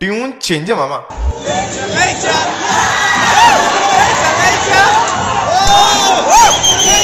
不用亲亲妈妈。 来一枪！来一枪！